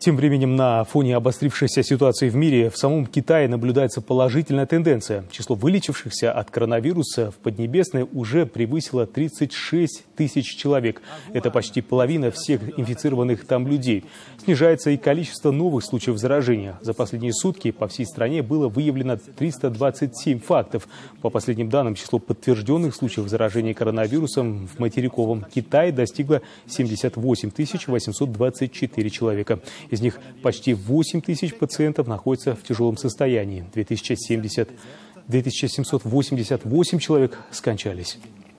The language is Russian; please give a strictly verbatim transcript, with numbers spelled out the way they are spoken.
Тем временем на фоне обострившейся ситуации в мире в самом Китае наблюдается положительная тенденция. Число вылечившихся от коронавируса в Поднебесной уже превысило тридцать шесть тысяч человек. Это почти половина всех инфицированных там людей. Снижается и количество новых случаев заражения. За последние сутки по всей стране было выявлено триста двадцать семь фактов. По последним данным, число подтвержденных случаев заражения коронавирусом в материковом Китае достигло семьдесят восемь тысяч восемьсот двадцать четыре человека. Из них почти восемь тысяч пациентов находятся в тяжелом состоянии. две тысячи семьсот восемьдесят восемь человек скончались.